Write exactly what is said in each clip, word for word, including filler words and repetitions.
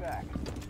back.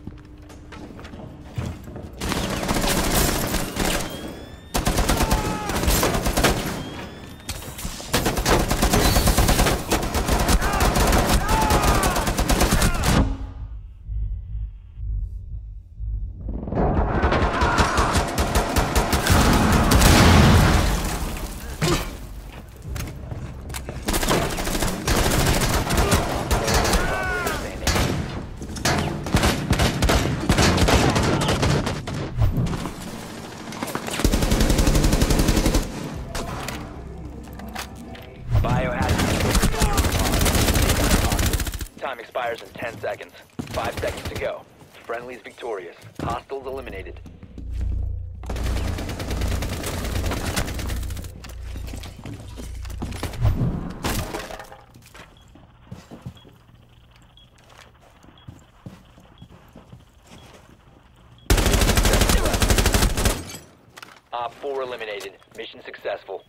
Time expires in ten seconds. Five seconds to go. Friendly's victorious. Hostiles eliminated. Op four eliminated. Mission successful.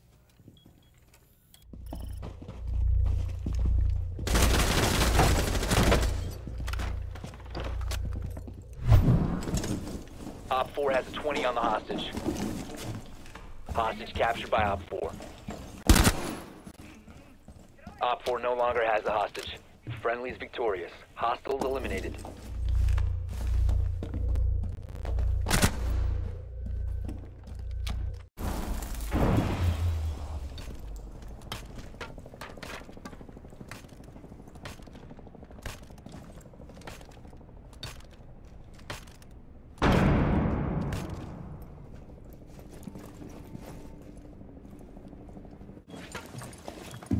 Op four has a twenty on the hostage. Hostage captured by Op four. Op four no longer has the hostage. Friendly's victorious. Hostiles eliminated.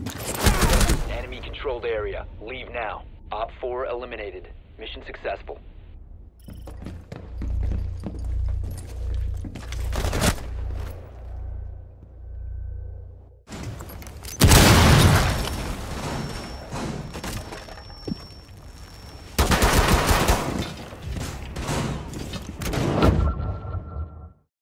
Enemy controlled area. Leave now. Op four eliminated. Mission successful.